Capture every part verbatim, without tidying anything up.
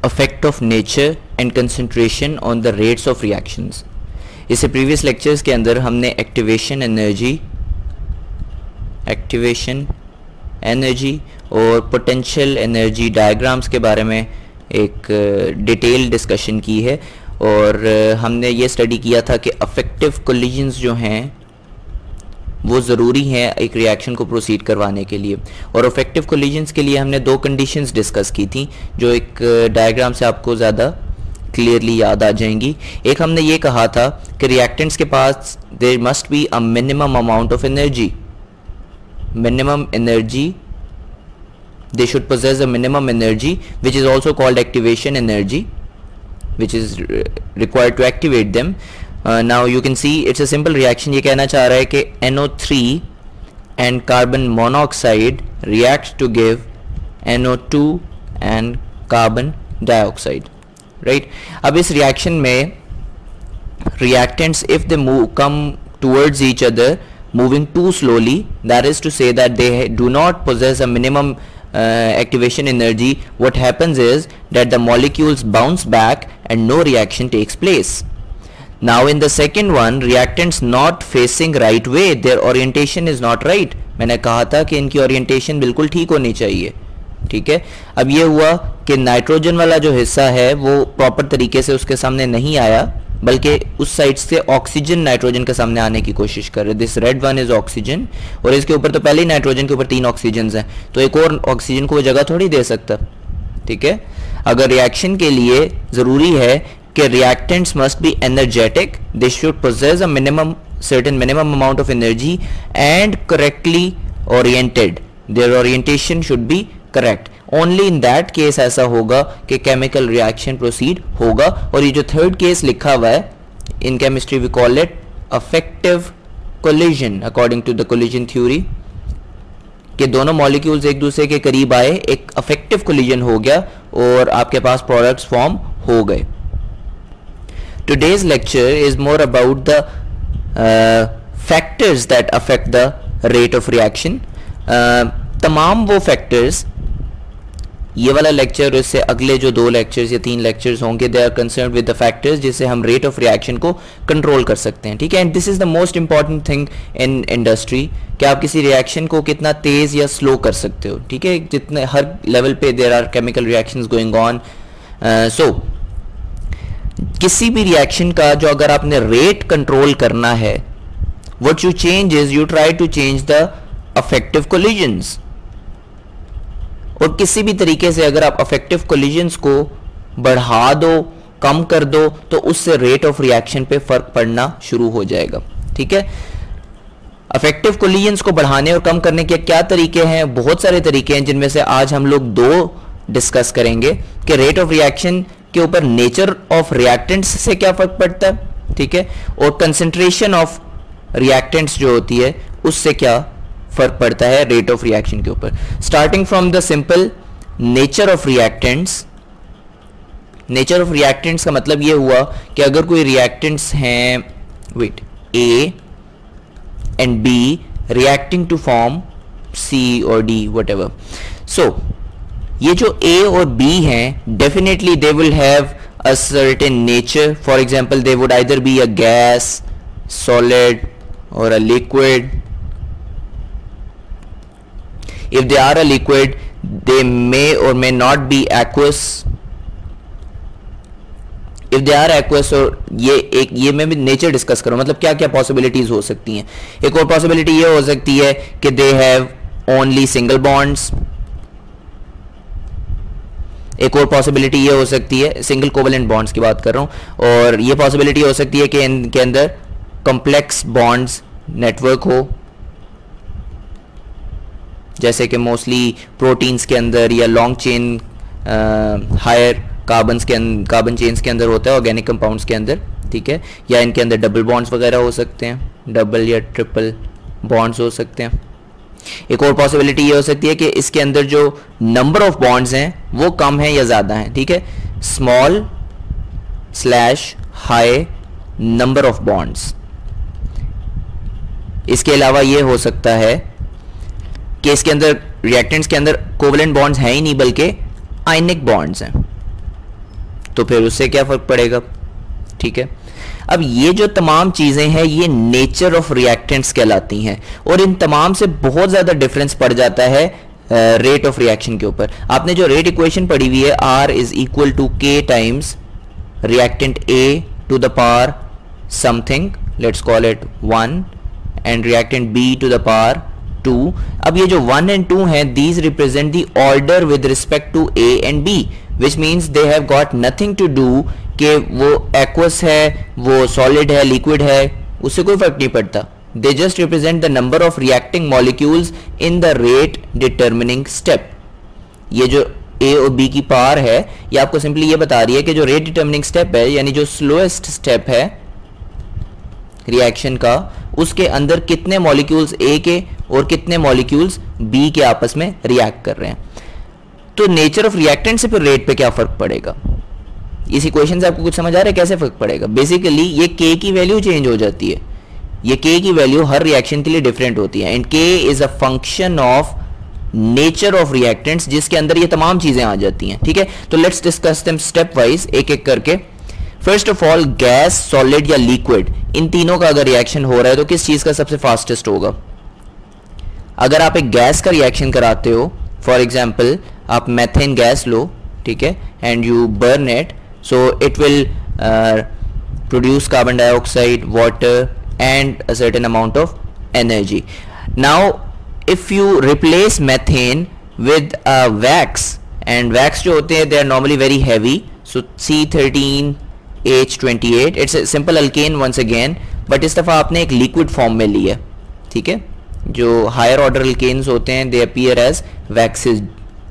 effect of nature and concentration on the rates of reactions। इससे previous lectures के अंदर हमने एक्टिवेशन एनर्जी एक्टिवेशन एनर्जी और potential energy diagrams के बारे में एक डिटेल डिस्कशन की है, और हमने ये स्टडी किया था कि अफेक्टिव कोलिजन्स जो हैं वो ज़रूरी हैं एक रिएक्शन को प्रोसीड करवाने के लिए। और अफेक्टिव कोलिजन्स के लिए हमने दो कंडीशंस डिस्कस की थी जो एक डायग्राम से आपको ज़्यादा क्लियरली याद आ जाएंगी। एक हमने ये कहा था कि रिएक्टेंट्स के पास there must be a minimum amount of energy, minimum energy, they should possess a minimum energy which is also called activation energy, which is required to activate them. Uh, now you can see it's a simple reaction। ये कहना चाह रहा है कि N O three and carbon monoxide react to give N O two and carbon dioxide, right? अब इस reaction में reactants if they move come towards each other moving too slowly, that is to say that they do not possess a minimum Uh, activation energy, what happens is that the molecules bounce back and no reaction takes place. Now in the second one, reactants not facing right way, their orientation is not right। मैंने कहा था कि इनकी orientation बिल्कुल ठीक होनी चाहिए, ठीक है। अब ये हुआ कि नाइट्रोजन वाला जो हिस्सा है वो प्रॉपर तरीके से उसके सामने नहीं आया, बल्कि उस साइड से ऑक्सीजन नाइट्रोजन के सामने आने की कोशिश कर रहे। This red one is oxygen, और इसके ऊपर तो पहले ही नाइट्रोजन के ऊपर तीन ऑक्सीजन हैं, तो एक और ऑक्सीजन को वो जगह थोड़ी दे सकता, ठीक है। अगर रिएक्शन के लिए ज़रूरी है कि reactants must be energetic, they should possess a minimum certain minimum amount of energy and correctly oriented, their orientation should be correct. Only in that case ऐसा होगा कि केमिकल रिएक्शन प्रोसीड होगा। और ये जो थर्ड केस लिखा हुआ है in chemistry we call it effective collision according to the collision theory, कि दोनों मॉलिक्यूल्स एक दूसरे के करीब आए, एक अफेक्टिव कोलिजन हो गया और आपके पास प्रोडक्ट्स फॉर्म हो गए। Today's lecture is more about the factors that affect the rate of reaction. तमाम वो फैक्टर्स, ये वाला लेक्चर इससे अगले जो दो लेक्चर्स या तीन लेक्चर्स होंगे, they are concerned with the factors जिससे हम रेट ऑफ रिएक्शन को कंट्रोल कर सकते हैं, ठीक है। And this is the most important thing in industry कि आप किसी रिएक्शन को कितना तेज या स्लो कर सकते हो, ठीक है। जितने हर लेवल पे there are chemical reactions going on, so किसी भी रिएक्शन का जो अगर आपने रेट कंट्रोल करना है, what you change is you try to change the effective collisions. और किसी भी तरीके से अगर आप अफेक्टिव कोलिजन्स को बढ़ा दो, कम कर दो, तो उससे रेट ऑफ रिएक्शन पे फर्क पड़ना शुरू हो जाएगा, ठीक है। अफेक्टिव कोलिजन्स को बढ़ाने और कम करने के क्या तरीके हैं? बहुत सारे तरीके हैं, जिनमें से आज हम लोग दो डिस्कस करेंगे कि रेट ऑफ रिएक्शन के ऊपर नेचर ऑफ रिएक्टेंट्स से क्या फर्क पड़ता है, ठीक है, और कंसंट्रेशन ऑफ रिएक्टेंट्स जो होती है उससे क्या फर्क पड़ता है रेट ऑफ रिएक्शन के ऊपर। Starting from the simple nature of reactants. Nature of reactants का मतलब ये हुआ कि अगर कोई रिएक्टेंट्स हैं, wait, A and B reacting to form C और डी व्हाटएवर, सो ये जो ए और बी हैं definitely they will have a certain nature. For example they would either be a gas, solid और a liquid. If they are a liquid, they may or may not be aqueous. If they are aqueous, और ये एक ये मैं भी nature discuss करूँ, मतलब क्या क्या पॉसिबिलिटीज हो सकती हैं। एक और पॉसिबिलिटी ये हो सकती है कि they have only single bonds. एक और पॉसिबिलिटी ये हो सकती है, सिंगल कोवेलेंट बॉन्ड्स की बात कर रहा हूँ, और ये पॉसिबिलिटी हो सकती है कि इनके अंदर कॉम्प्लेक्स बॉन्ड्स नेटवर्क हो, जैसे कि मोस्टली प्रोटीन्स के अंदर या लॉन्ग चेन हायर कार्बन्स के कार्बन चेन्स के अंदर होता है, ऑर्गेनिक कंपाउंड्स के अंदर, ठीक है, या इनके अंदर डबल बॉन्ड्स वगैरह हो सकते हैं, डबल या ट्रिपल बॉन्ड्स हो सकते हैं। एक और पॉसिबिलिटी ये हो सकती है कि इसके अंदर जो नंबर ऑफ बॉन्ड्स हैं वो कम है या ज़्यादा हैं, ठीक है, small slash high number of bonds. इसके अलावा ये हो सकता है कि इसके अंदर रिएक्टेंट्स के अंदर कोवेलेंट बॉन्ड्स हैं ही नहीं बल्कि आयनिक बॉन्ड्स हैं, तो फिर उससे क्या फ़र्क पड़ेगा, ठीक है। अब ये जो तमाम चीज़ें हैं ये नेचर ऑफ रिएक्टेंट्स कहलाती हैं और इन तमाम से बहुत ज़्यादा डिफरेंस पड़ जाता है रेट ऑफ रिएक्शन के ऊपर। आपने जो रेट इक्वेशन पढ़ी हुई है, R is equal to K times reactant A to the power something, let's call it one, and reactant B to the power two. अब ये जो वन एंड टू हैं, these represent the order with respect to A and B, which means they have got nothing to do कि वो aqueous है, वो solid है, liquid है, उससे कोई फर्क नहीं पड़ता। They just represent the number of reacting molecules in the rate determining step. ये जो ए और बी की पावर है ये आपको सिंपली ये बता रही है कि जो रेट डिटर्मिनिंग स्टेप है, यानी जो स्लोएस्ट स्टेप है रिएक्शन का, उसके अंदर कितने मॉलिक्यूल्स ए के और कितने मॉलिक्यूल्स बी के आपस में रिएक्ट कर रहे हैं। तो नेचर ऑफ रिएक्टेंट से फिर रेट पे क्या फर्क पड़ेगा, इस इक्वेशन से आपको कुछ समझ आ रहा है कैसे फर्क पड़ेगा। बेसिकली ये के की वैल्यू चेंज हो जाती है, ये के की वैल्यू हर रिएक्शन के लिए डिफरेंट होती है, and K is a function of nature of reactants, जिसके अंदर ये तमाम चीजें आ जाती हैं, ठीक है। तो let's discuss them step wise, एक एक करके। First of all, gas, solid या लिक्विड, इन तीनों का अगर रिएक्शन हो रहा है तो किस चीज का सबसे फास्टेस्ट होगा। अगर आप एक गैस का रिएक्शन कराते हो, फॉर एग्जाम्पल आप मैथेन गैस लो, ठीक है, and you burn it, so it will uh, produce carbon dioxide, water and a certain amount of energy. Now if you replace methane with a wax, and wax जो होते हैं they are normally very heavy, so C thirteen H twenty-eight, it's a simple alkane once again, but इस दफ़ा आपने एक liquid form में लिया, ठीक है। जो higher order alkanes होते हैं they appear as waxes,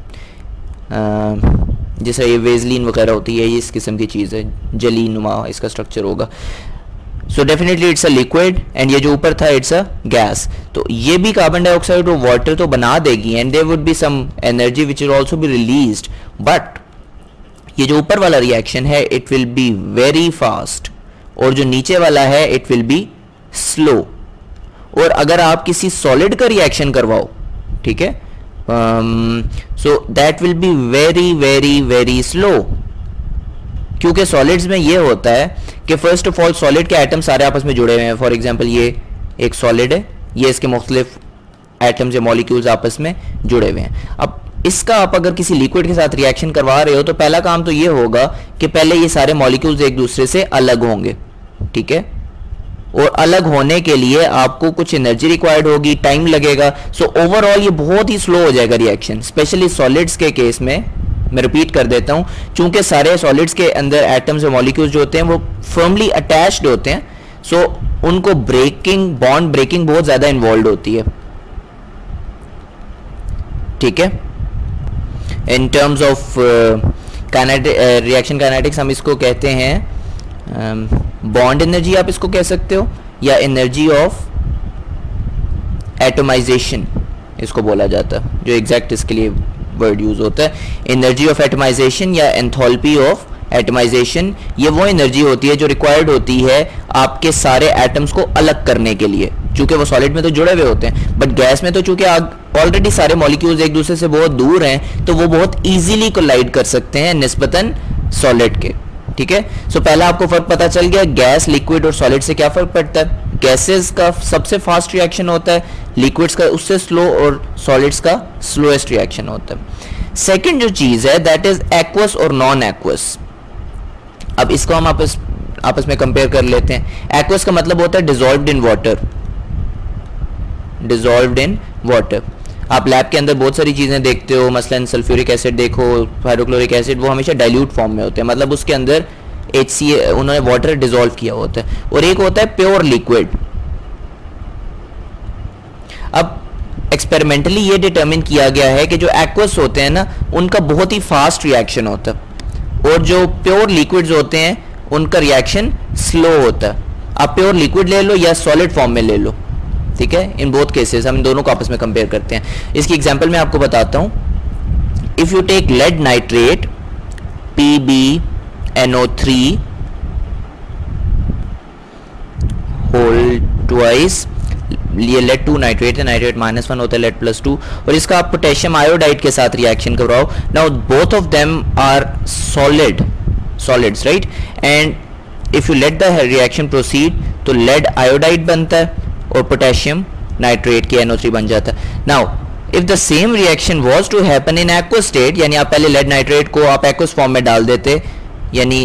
uh, जैसे ये वेजलिन वगैरह होती है, ये इस किस्म की चीज़ है, जली नुमा इसका स्ट्रक्चर होगा। So definitely it's a liquid, and ये जो ऊपर था इट्स अ गैस। तो ये भी कार्बन डाइऑक्साइड और वाटर तो बना देगी, and there would be some energy which will also be released, but ये जो ऊपर वाला रिएक्शन है it will be very fast, और जो नीचे वाला है इट विल बी स्लो। और अगर आप किसी सॉलिड का रिएक्शन करवाओ, ठीक है, so that will be very very very slow, क्योंकि सॉलिड्स में ये होता है कि फर्स्ट ऑफ ऑल सॉलिड के एटम सारे आपस में जुड़े हुए हैं। फॉर एग्जांपल ये एक सॉलिड है, ये इसके मुख्तलिफ एटम्स या मॉलिक्यूल्स आपस में जुड़े हुए हैं। अब इसका आप अगर किसी लिक्विड के साथ रिएक्शन करवा रहे हो तो पहला काम तो ये होगा कि पहले ये सारे मॉलिक्यूल्स एक दूसरे से अलग होंगे, ठीक है, और अलग होने के लिए आपको कुछ एनर्जी रिक्वायर्ड होगी, टाइम लगेगा। सो ओवरऑल ये बहुत ही स्लो हो जाएगा रिएक्शन, स्पेशली सॉलिड्स के केस में। मैं रिपीट कर देता हूं, चूंकि सारे सॉलिड्स के अंदर एटम्स और मॉलिक्यूल्स जो होते हैं वो फर्मली अटैच्ड होते हैं, सो so उनको ब्रेकिंग, बॉन्ड ब्रेकिंग बहुत ज्यादा इन्वॉल्व होती है, ठीक है। In terms of reaction kinetics हम इसको कहते हैं बॉन्ड एनर्जी, आप इसको कह सकते हो, या एनर्जी ऑफ एटमाइजेशन इसको बोला जाता है, जो एग्जैक्ट इसके लिए वर्ड यूज होता है। एनर्जी ऑफ एटमाइजेशन या एंथैल्पी ऑफ एटमाइजेशन, ये वो एनर्जी होती है जो रिक्वायर्ड होती है आपके सारे एटम्स को अलग करने के लिए, चूंकि वो सॉलिड में तो जुड़े हुए होते हैं, बट गैस में तो चूंकि ऑलरेडी सारे मॉलिक्यूल्स एक दूसरे से बहुत दूर हैं तो वो बहुत इजीली कोलाइड कर सकते हैं निस्बतन सॉलिड के, ठीक है। सो so, पहला आपको फर्क पता चल गया, गैस, लिक्विड और सॉलिड से क्या फर्क पड़ता है। गैसेस का सबसे फास्ट रिएक्शन होता है, लिक्विड्स का उससे स्लो और सॉलिड्स का स्लोएस्ट रिएक्शन होता है। सेकंड जो चीज है दैट इज एक्वस और नॉन एक्वस। अब इसको हम आपस आपस में कंपेयर कर लेते हैं। एक्वस का मतलब होता है dissolved in water, dissolved in water. आप लैब के अंदर बहुत सारी चीजें देखते हो, मसलन सल्फ्यूरिक एसिड देखो, हाइड्रोक्लोरिक एसिड, वो हमेशा डाइल्यूट फॉर्म में होते हैं, मतलब उसके अंदर एच सी उन्होंने वाटर डिसॉल्व किया होता है। और एक होता है प्योर लिक्विड। अब एक्सपेरिमेंटली ये डिटरमिन किया गया है कि जो एक्वस होते हैं ना उनका बहुत ही फास्ट रिएक्शन होता है, और जो प्योर लिक्विड्स होते हैं उनका रिएक्शन स्लो होता है। आप प्योर लिक्विड ले लो या सॉलिड फॉर्म में ले लो, ठीक है, इन बोथ केसेस हम इन दोनों को आपस में कंपेयर करते हैं। इसकी एग्जांपल मैं आपको बताता हूं। If you take lead nitrate P B N O three whole twice, ये लेड टू नाइट्रेट है, नाइट्रेट माइनस वन होता है, लेड प्लस टू, और इसका आप पोटेशियम आयोडाइड के साथ रिएक्शन करवाओ। Now both of them are solid, solids, right. And if you let the reaction proceed तो लेड आयोडाइड बनता है और पोटेशियम नाइट्रेट की एन ओ थ्री बन जाता है। Now if the same reaction was to happen in aqueous state, यानी आप पहले लेड नाइट्रेट को आप एक्वस फॉर्म में डाल देते, यानी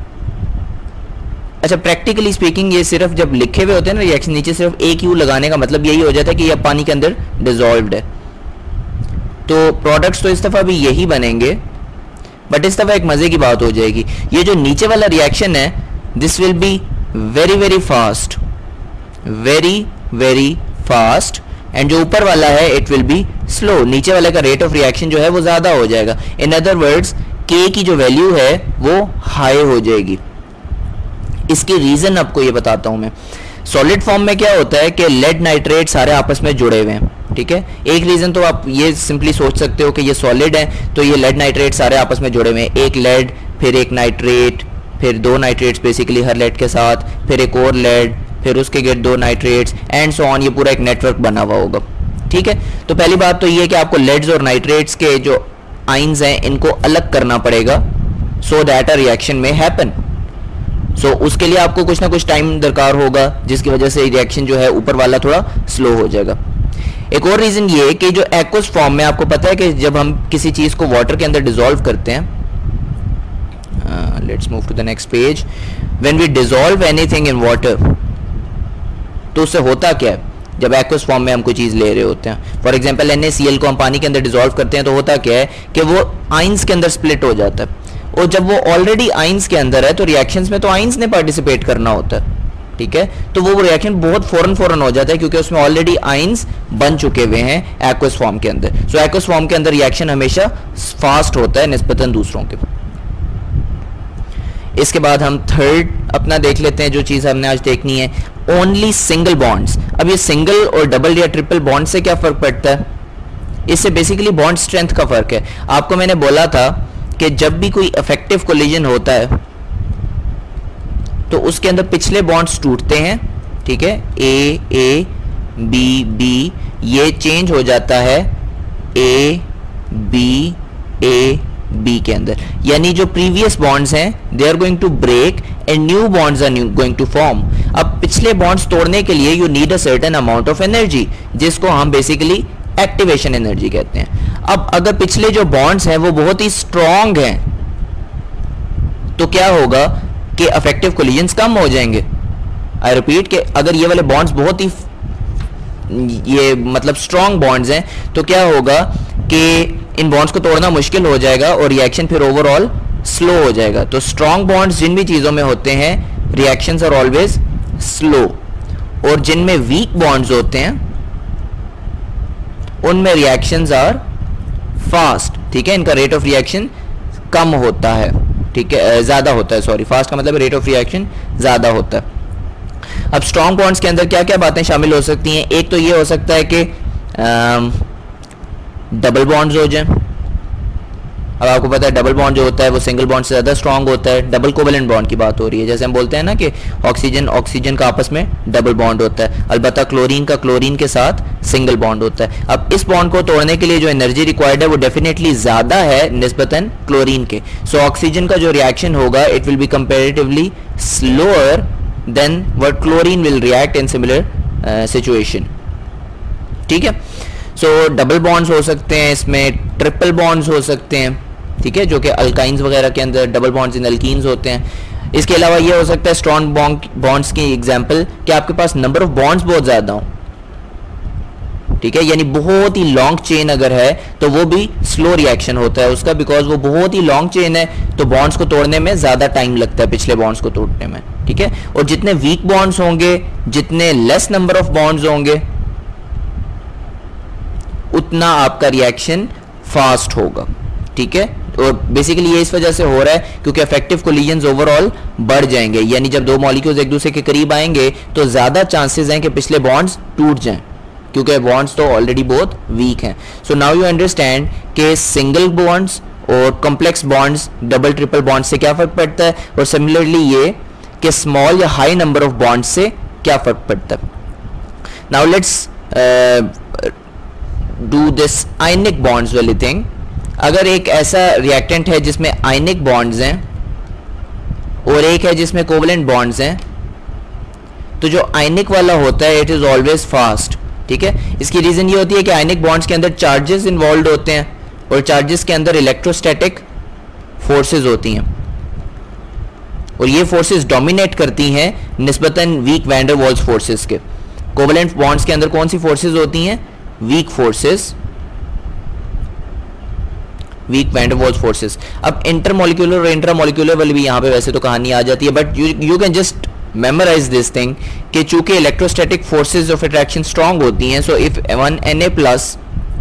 अच्छा प्रैक्टिकली स्पीकिंग ये सिर्फ जब लिखे हुए होते हैं ना रिएक्शन नीचे सिर्फ एक यू लगाने का मतलब यही हो जाता है कि ये पानी के अंदर डिसॉल्व्ड है। तो प्रोडक्ट्स तो इस दफ़ा भी यही बनेंगे, बट इस दफ़ा एक मज़े की बात हो जाएगी, ये जो नीचे वाला रिएक्शन है this will be very very fast, very very fast, and जो ऊपर वाला है इट विल बी स्लो। नीचे वाले का रेट ऑफ रिएक्शन जो है वो ज़्यादा हो जाएगा। इन अदर वर्ड्स के की जो वैल्यू है वो हाई हो जाएगी। इसकी रीज़न आपको ये बताता हूँ मैं। सॉलिड फॉर्म में क्या होता है कि लेड नाइट्रेट सारे आपस में जुड़े हुए हैं, ठीक है। एक रीज़न तो आप ये सिंपली सोच सकते हो कि ये सॉलिड है तो ये लेड नाइट्रेट सारे आपस में जुड़े हुए हैं, एक लेड फिर एक नाइट्रेट फिर दो नाइट्रेट्स बेसिकली हर लेड के साथ, फिर एक और लेड फिर उसके गेट दो नाइट्रेट्स एंड सो ऑन, ये पूरा एक नेटवर्क बना हुआ होगा, ठीक है। तो पहली बात तो ये कि आपको लेड्स और नाइट्रेट्स के जो आइंस हैं इनको अलग करना पड़ेगा सो दैट अ रिएक्शन में हैपन। सो so, उसके लिए आपको कुछ ना कुछ टाइम दरकार होगा जिसकी वजह से रिएक्शन जो है ऊपर वाला थोड़ा स्लो हो जाएगा। एक और रीजन ये कि जो एक्वस फॉर्म में आपको पता है कि जब हम किसी चीज को वाटर के अंदर डिसॉल्व करते हैं, let's move to the next page, when we dissolve anything in water तो उससे होता क्या है जब एक्वस फॉर्म में हम कोई चीज ले रहे होते हैं। For example N A C L को हम पानी के अंदर डिसॉल्व करते हैं तो होता क्या है कि वो आइंस के अंदर स्प्लिट हो जाता है, और जब वो ऑलरेडी आइंस के अंदर है तो रिएक्शंस में तो आइंस ने पार्टिसिपेट करना होता है, ठीक है। तो वो रिएक्शन बहुत फौरन फौरन हो जाता है क्योंकि उसमें ऑलरेडी आइंस बन चुके हुए हैं एक्वस फॉर्म के अंदर। सो एक्वस फॉर्म के अंदर रिएक्शन हमेशा फास्ट होता है निस्बतन दूसरों के। इसके बाद हम थर्ड अपना देख लेते हैं जो चीज हमने आज देखनी है, ओनली सिंगल बॉन्ड्स। अब ये सिंगल और डबल या ट्रिपल बॉन्ड से क्या फर्क पड़ता है? इससे बेसिकली बॉन्ड स्ट्रेंथ का फर्क है। आपको मैंने बोला था कि जब भी कोई इफेक्टिव कोलिजन होता है तो उसके अंदर पिछले बॉन्ड्स टूटते हैं, ठीक है, ए ए बी बी, ये चेंज हो जाता है ए बी ए बी के अंदर, यानी जो प्रीवियस बॉन्ड्स हैं they are going to break and new bonds are going to form. अब पिछले बॉन्ड्स तोड़ने के लिए you need a certain amount of energy जिसको हम बेसिकली एक्टिवेशन एनर्जी कहते हैं। अब अगर पिछले जो बॉन्ड्स हैं वो बहुत ही स्ट्रॉन्ग हैं तो क्या होगा कि अफेक्टिव कोलिजन्स कम हो जाएंगे। आई रिपीट कि अगर ये वाले बॉन्ड्स बहुत ही ये मतलब स्ट्रॉन्ग बॉन्ड्स हैं तो क्या होगा कि इन बॉन्ड्स को तोड़ना मुश्किल हो जाएगा और रिएक्शन फिर ओवरऑल स्लो हो जाएगा। तो स्ट्रॉन्ग बॉन्ड्स जिन भी चीजों में होते हैं रिएक्शंस आर ऑलवेज स्लो, और जिनमें वीक बॉन्ड्स होते हैं उनमें रिएक्शंस आर फास्ट, ठीक है। इनका रेट ऑफ रिएक्शन कम होता है, ठीक है, ज्यादा होता है, सॉरी, फास्ट का मतलब रेट ऑफ रिएक्शन ज्यादा होता है। अब स्ट्रॉन्ग बॉन्ड्स के अंदर क्या क्या बातें शामिल हो सकती हैं? एक तो ये हो सकता है कि डबल बॉन्ड्स हो जाएं। अब आपको पता है डबल बॉन्ड जो होता है वो सिंगल बॉन्ड से ज़्यादा स्ट्रॉन्ग होता है। डबल कोवेलेंट बॉन्ड की बात हो रही है, जैसे हम बोलते हैं ना कि ऑक्सीजन ऑक्सीजन का आपस में डबल बॉन्ड होता है। अलबत्ता क्लोरीन का क्लोरीन के साथ सिंगल बॉन्ड होता है। अब इस बॉन्ड को तोड़ने के लिए जो एनर्जी रिक्वायर्ड है वो डेफिनेटली ज़्यादा है निस्बतन क्लोरीन के। सो ऑक्सीजन का जो रिएक्शन होगा it will be comparatively slower than what chlorine will react in similar situation, ठीक है। सो डबल बॉन्ड्स हो सकते हैं, इसमें ट्रिपल बॉन्ड्स हो सकते हैं, ठीक है, जो कि अल्काइंस वगैरह के अंदर डबल बॉन्ड्स इन अल्कीन्स होते हैं। इसके अलावा ये हो सकता है स्ट्रॉन्ग बॉन्ड्स की एग्जांपल कि आपके पास नंबर ऑफ बॉन्ड्स बहुत ज़्यादा हो, ठीक है, यानी बहुत ही लॉन्ग चेन अगर है तो वो भी स्लो रिएक्शन होता है उसका, बिकॉज वो बहुत ही लॉन्ग चेन है तो बॉन्ड्स को तोड़ने में ज़्यादा टाइम लगता है पिछले बॉन्ड्स को तोड़ने में, ठीक है। और जितने वीक बॉन्ड्स होंगे, जितने लेस नंबर ऑफ बॉन्ड्स होंगे, उतना आपका रिएक्शन फास्ट होगा, ठीक है। और बेसिकली ये इस वजह से हो रहा है क्योंकि इफेक्टिव कोलिजन्स ओवरऑल बढ़ जाएंगे, यानी जब दो मॉलिक्यूल्स एक दूसरे के करीब आएंगे तो ज्यादा चांसेस हैं कि पिछले बॉन्ड्स टूट जाएं क्योंकि बॉन्ड्स तो ऑलरेडी बहुत वीक हैं। सो नाउ यू अंडरस्टैंड कि सिंगल बॉन्ड्स और complex bonds, double triple bonds से क्या फर्क पड़ता है, और सिमिलरली ये कि स्मॉल या हाई नंबर ऑफ बॉन्ड्स से क्या फर्क पड़ता है। Now let's do this ionic bonds वाली थिंग। अगर एक ऐसा रिएक्टेंट है जिसमें आयनिक बॉन्ड्स हैं, और एक है जिसमें कोवेलेंट बॉन्ड्स हैं, तो जो आयनिक वाला होता है इट इज ऑलवेज फास्ट, ठीक है। इसकी रीजन ये होती है कि आयनिक बॉन्ड्स के अंदर चार्जेस इन्वॉल्व होते हैं और चार्जेस के अंदर इलेक्ट्रोस्टैटिक फोर्सेस होती हैं और ये फोर्सेस डोमिनेट करती हैं निस्बतन weak van der Waals forces के। कोवेलेंट बॉन्ड्स के अंदर कौन सी फोर्सेस होती हैं? Weak forces, weak van der Waals forces. अब इंटरमोलिक्यूलर और इंट्रामोलिक्यूलर वाली भी यहाँ पे वैसे तो कहानी आ जाती है, but you you can just memorise this thing कि चूंकि electrostatic forces of attraction strong होती हैं, so if one N A plus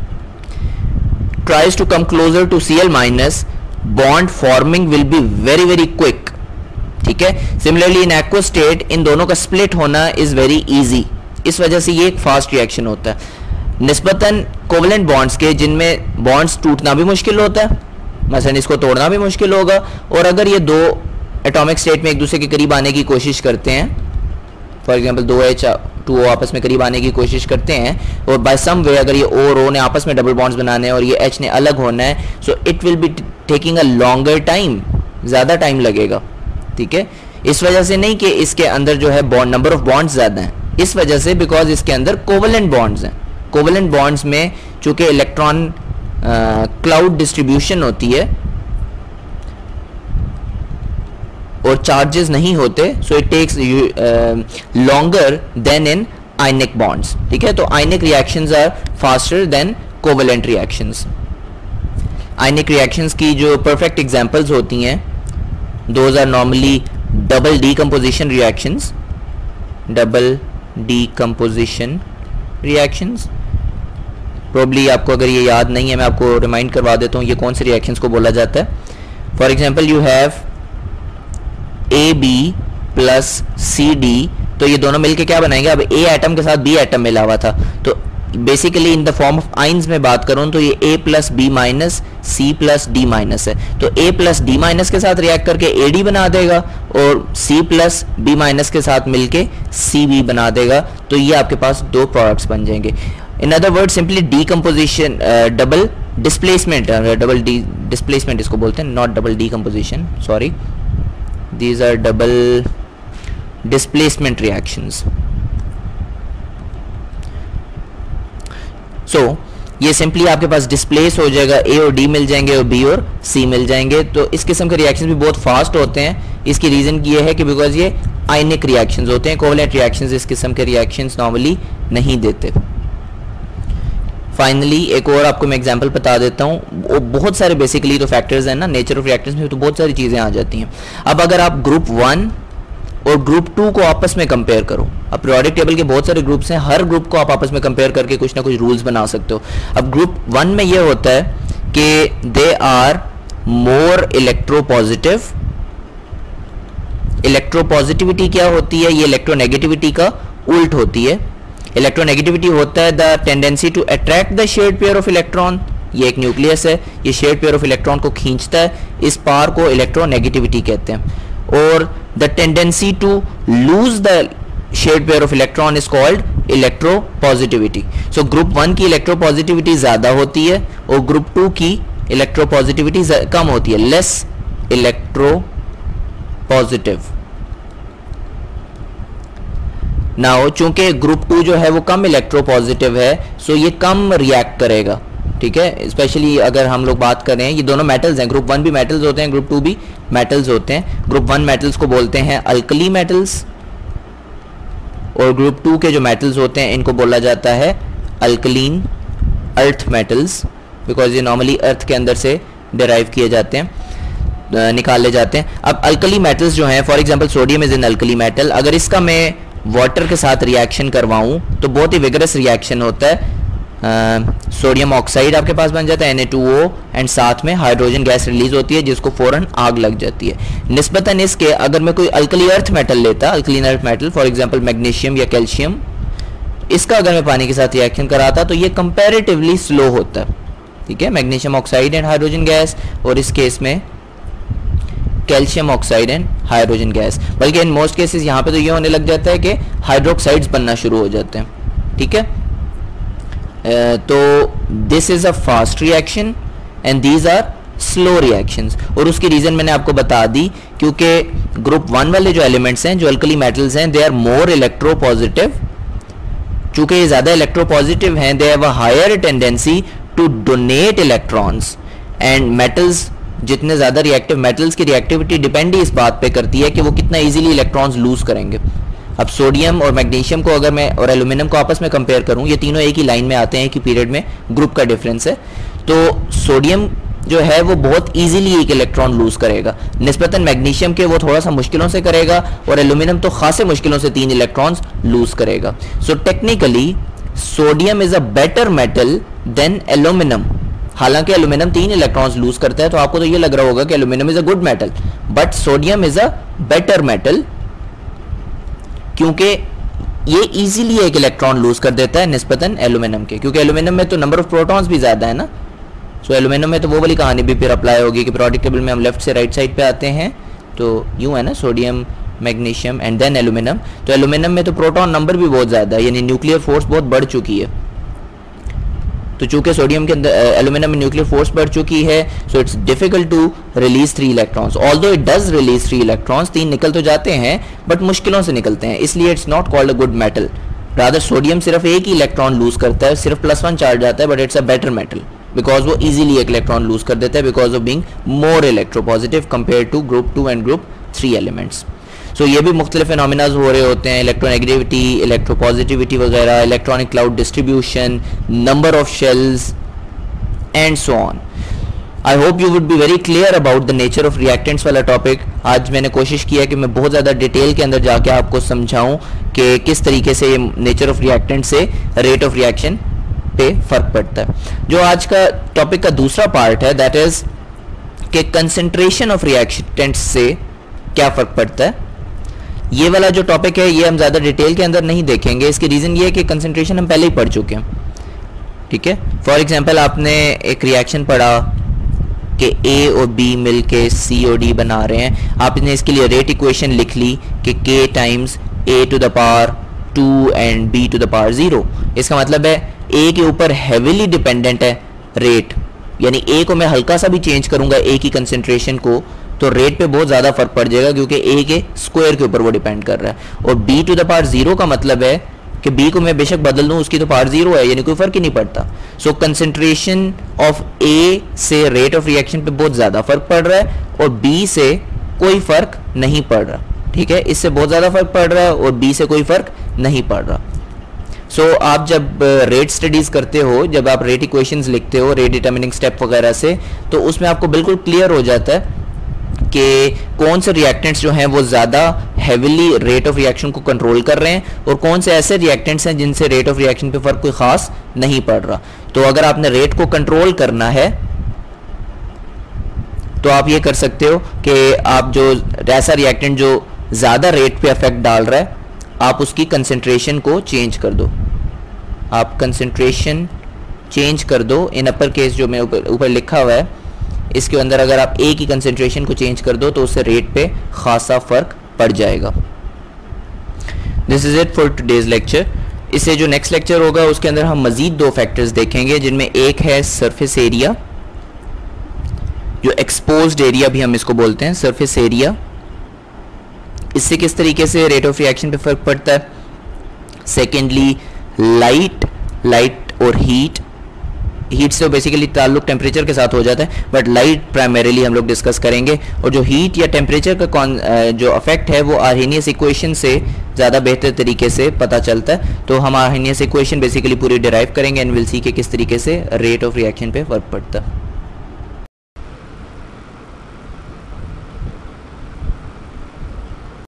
tries to come closer to C L minus, bond forming will be very very quick, ठीक है। Similarly in aqua state इन दोनों का split होना is very easy, इस वजह से ये एक फास्ट रिएक्शन होता है निस्बतन कोवेलेंट बॉन्ड्स के, जिनमें बॉन्ड्स टूटना भी मुश्किल होता है, मसलन इसको तोड़ना भी मुश्किल होगा, और अगर ये दो एटॉमिक स्टेट में एक दूसरे के करीब आने की कोशिश करते हैं, फॉर एग्जांपल दो एच टू ओ आपस में करीब आने की कोशिश करते हैं और बाय सम वे अगर ये ओ और ओ ने आपस में डबल बॉन्ड्स बनाने हैं और ये एच ने अलग होना है, so it will be taking a longer time, ज़्यादा टाइम लगेगा, ठीक है। इस वजह से नहीं कि इसके अंदर जो है बॉन्ड नंबर ऑफ बॉन्ड्स ज़्यादा हैं, इस वजह से बिकॉज इसके अंदर कोवेलेंट बॉन्ड्स हैं। कोवेलेंट बॉन्ड्स में चूंकि इलेक्ट्रॉन क्लाउड डिस्ट्रीब्यूशन होती है और चार्जेस नहीं होते, so it takes longer than in ionic bonds, ठीक है। तो ionic reactions are faster than covalent reactions. Ionic reactions की जो परफेक्ट एग्जांपल्स होती हैं, those are normally double decomposition reactions, double decomposition reactions. Probably आपको अगर ये याद नहीं है, मैं आपको रिमाइंड करवा देता हूँ ये कौन से रिएक्शंस को बोला जाता है। For example you have A B plus C D, तो ये दोनों मिलके क्या बनाएंगे? अब ए एटम के साथ बी एटम मिला हुआ था, तो basically in the form of ions में बात करूं तो ये A plus B minus C plus D minus है, तो ए प्लस डी माइनस के साथ रिएक्ट करके ए डी बना देगा और सी प्लस बी माइनस के साथ मिलके सी बी बना देगा, तो ये आपके पास दो प्रोडक्ट्स बन जाएंगे। In other word simply decomposition, double displacement, double D displacement इसको बोलते हैं, not double decomposition, sorry, these are double displacement reactions. so ये सिंपली आपके पास डिस्प्लेस हो जाएगा, ए और डी मिल जाएंगे और बी और सी मिल जाएंगे। तो इस किस्म के रिएक्शंस भी बहुत फास्ट होते हैं। इसकी रीजन ये है कि बिकॉज ये आयनिक रिएक्शंस होते हैं, कोवेलेंट रिएक्शंस इस किस्म के रिएक्शंस नॉर्मली नहीं देते। फाइनली एक और आपको मैं एग्जांपल बता देता हूँ, बहुत सारे बेसिकली तो फैक्टर्स हैं ना नेचर ऑफ रिएक्टेंस में, तो बहुत सारी चीज़ें आ जाती हैं। अब अगर आप ग्रुप वन और ग्रुप टू को आपस में कंपेयर करो, अब पीरियोडिक टेबल के बहुत सारे ग्रुप्स हैं, हर ग्रुप को आप आपस में कंपेयर करके कुछ ना कुछ रूल्स बना सकते हो। अब ग्रुप वन में ये होता है कि they are more electropositive. Electropositivity क्या होती है? ये इलेक्ट्रोनेगेटिविटी का उल्ट होती है। इलेक्ट्रोनेगेटिविटी होता है the tendency to attract the shared pair of electron, ये एक न्यूक्लियस है, ये शेयर्ड पेयर ऑफ इलेक्ट्रॉन को खींचता है, इस पार को इलेक्ट्रोनेगेटिविटी कहते हैं। और the tendency to lose the shared pair of electron is called electropositivity. So group one की इलेक्ट्रोपॉजिटिविटी ज्यादा होती है और ग्रुप टू की इलेक्ट्रोपॉजिटिविटी कम होती है, लेस इलेक्ट्रो पॉजिटिव। नाउ चूंकि ग्रुप टू जो है वो कम इलेक्ट्रोपॉजिटिव है, सो ये कम रिएक्ट करेगा, ठीक है। स्पेशली अगर हम लोग बात करें, ये दोनों मेटल्स हैं, ग्रुप वन भी मेटल्स होते हैं, ग्रुप टू भी मेटल्स होते हैं। ग्रुप वन मेटल्स को बोलते हैं अल्कली मेटल्स और ग्रुप टू के जो मेटल्स होते हैं इनको बोला जाता है अल्कलीन अर्थ मेटल्स, बिकॉज ये नॉर्मली अर्थ के अंदर से डिराइव किए जाते हैं, निकाले जाते हैं। अब अल्कली मेटल्स जो हैं, for example sodium is an alkali metal, अगर इसका मैं वाटर के साथ रिएक्शन करवाऊं तो बहुत ही विगरस रिएक्शन होता है। सोडियम ऑक्साइड आपके पास बन जाता है N A two O and साथ में हाइड्रोजन गैस रिलीज होती है जिसको फौरन आग लग जाती है। निस्बतन इसके अगर मैं कोई अल्कली अर्थ मेटल लेता, alkaline earth metal for example magnesium या कैल्शियम, इसका अगर मैं पानी के साथ रिएक्शन कराता तो ये कंपैरेटिवली स्लो होता है, ठीक है। Magnesium oxide and hydrogen gas, और इस केस में calcium oxide and hydrogen gas, बल्कि इन मोस्ट केसेस यहाँ पे तो ये होने लग जाता है कि हाइड्रोक्साइड्स बनना शुरू हो जाते हैं, ठीक है। तो this is a fast reaction and these are slow reactions. और उसकी रीज़न मैंने आपको बता दी, क्योंकि ग्रुप वन वाले जो एलिमेंट्स हैं, जो अल्कली मेटल्स हैं, दे आर मोर इलेक्ट्रोपॉजिटिव। चूंकि ये ज़्यादा इलेक्ट्रोपॉजिटिव हैं, they have a higher tendency to donate electrons. And metals, जितने ज़्यादा रिएक्टिव मेटल्स की रिएक्टिविटी डिपेंड ही इस बात पे करती है कि वो कितना इजीली इलेक्ट्रॉन्स लूज करेंगे। अब सोडियम और मैग्नीशियम को अगर मैं और एल्यूमिनियम को आपस में कंपेयर करूं, ये तीनों एक ही लाइन में आते हैं, एक ही पीरियड में, ग्रुप का डिफरेंस है। तो सोडियम जो है वो बहुत इजीली एक इलेक्ट्रॉन लूज करेगा, निस्बतन मैग्नीशियम के वो थोड़ा सा मुश्किलों से करेगा, और एल्यूमिनियम तो खासे मुश्किलों से तीन इलेक्ट्रॉन्स लूज करेगा। So technically sodium is a better metal than aluminium. हालांकि एल्यूमिनियम तीन इलेक्ट्रॉन्स लूज करता है, तो आपको तो ये लग रहा होगा कि aluminium is a good metal, but sodium is a better metal, क्योंकि ये इजीली एक इलेक्ट्रॉन लूज कर देता है निस्बतन एल्यूमिनियम के, क्योंकि एल्यूमिनियम में तो नंबर ऑफ प्रोटॉन्स भी ज्यादा है ना। सो एल्यूमिनियम में तो वो वाली कहानी भी फिर अप्लाई होगी कि पीरियोडिक टेबल में हम लेफ्ट से राइट साइड पे आते हैं, तो यूं है ना, sodium, magnesium and then aluminium. तो एल्यूमिनियम में तो प्रोटॉन नंबर भी बहुत ज्यादा है, यानी न्यूक्लियर फोर्स बहुत बढ़ चुकी है। तो चूंकि सोडियम के अंदर एल्यूमिनियम में न्यूक्लियर फोर्स बढ़ चुकी है, so it's difficult to release three electrons. Although it does release three electrons, तीन निकल तो जाते हैं बट मुश्किलों से निकलते हैं, इसलिए it's not called a good metal. Rather sodium सिर्फ एक ही इलेक्ट्रॉन लूज करता है, सिर्फ प्लस वन चार्ज आता है, but it's a better metal because वो इजीली एक इलेक्ट्रॉन लूज कर देता है, because of being more electropositive compare to group two and group three elements. So ये भी मुख्तलिफ फिनोमिनाज हो रहे होते हैं, इलेक्ट्रोनेगेटिविटी, इलेक्ट्रोपॉजिटिविटी वगैरह, electronic cloud distribution, number of shells and so on. I hope you would be very clear about the nature of reactants वाला topic. आज मैंने कोशिश किया कि मैं बहुत ज़्यादा डिटेल के अंदर जाके आपको समझाऊं कि किस तरीके से नेचर ऑफ रिएक्टेंट से रेट ऑफ रिएक्शन पे फर्क पड़ता है। जो आज का टॉपिक का दूसरा पार्ट है, दैट इज कि कंसंट्रेशन ऑफ रिएक्टेंट्स से क्या फर्क पड़ता है। ये वाला जो टॉपिक है ये हम ज़्यादा डिटेल के अंदर नहीं देखेंगे। इसकी रीज़न ये है कि कंसंट्रेशन हम पहले ही पढ़ चुके हैं, ठीक है। फॉर एग्जांपल आपने एक रिएक्शन पढ़ा कि ए और बी मिलके सी और डी बना रहे हैं, आपने इसके लिए रेट इक्वेशन लिख ली कि k times A to the power two and B to the power zero. इसका मतलब है ए के ऊपर हैवीली डिपेंडेंट है रेट, यानी ए को मैं हल्का सा भी चेंज करूंगा ए की कंसंट्रेशन को तो रेट पे बहुत ज़्यादा फर्क पड़ जाएगा, क्योंकि ए के स्क्वायर के ऊपर वो डिपेंड कर रहा है। और B to the power zero का मतलब है कि बी को मैं बेशक बदल दूं, उसकी तो पावर ज़ीरो है, यानी कोई फर्क ही नहीं पड़ता। सो कंसंट्रेशन ऑफ ए से रेट ऑफ रिएक्शन पे बहुत ज़्यादा फर्क पड़ रहा है और बी से कोई फर्क नहीं पड़ रहा, ठीक है। इससे बहुत ज़्यादा फर्क पड़ रहा है और बी से कोई फर्क नहीं पड़ रहा। सो so, आप जब रेट स्टडीज़ करते हो, जब आप रेट इक्वेशंस लिखते हो रेट डिटर्मिनिंग स्टेप वगैरह से, तो उसमें आपको बिल्कुल क्लियर हो जाता है कि कौन से रिएक्टेंट्स जो हैं वो ज़्यादा हैवीली रेट ऑफ रिएक्शन को कंट्रोल कर रहे हैं और कौन से ऐसे रिएक्टेंट्स हैं जिनसे रेट ऑफ रिएक्शन पे फर्क कोई ख़ास नहीं पड़ रहा। तो अगर आपने रेट को कंट्रोल करना है तो आप ये कर सकते हो कि आप जो ऐसा रिएक्टेंट जो ज़्यादा रेट पे इफेक्ट डाल रहा है, आप उसकी कंसंट्रेशन को चेंज कर दो। आप कंसंट्रेशन चेंज कर दो, इन अपर केस जो मैं ऊपर लिखा हुआ है इसके अंदर अगर आप ए की कंसंट्रेशन को चेंज कर दो तो उससे रेट पे खासा फर्क पड़ जाएगा। This is it for today's lecture. इससे जो नेक्स्ट लेक्चर होगा उसके अंदर हम मजीद दो फैक्टर्स देखेंगे, जिनमें एक है सरफेस एरिया, जो एक्सपोज्ड एरिया भी हम इसको बोलते हैं, सरफेस एरिया। इससे किस तरीके से रेट ऑफ रिएक्शन पे फर्क पड़ता है। सेकेंडली लाइट, लाइट और हीट। हीट से बेसिकली ताल्लुक टेम्परेचर के साथ हो जाता है, बट लाइट प्राइमरीली हम लोग डिस्कस करेंगे। और जो हीट या टेम्परेचर का कौन जो अफेक्ट है वो आर्हेनियस इक्वेशन से ज़्यादा बेहतर तरीके से पता चलता है। तो हम आर्हेनियस इक्वेशन बेसिकली पूरी डिराइव करेंगे एंड विल सी के किस तरीके से रेट ऑफ रिएक्शन पे फर्क पड़ता है।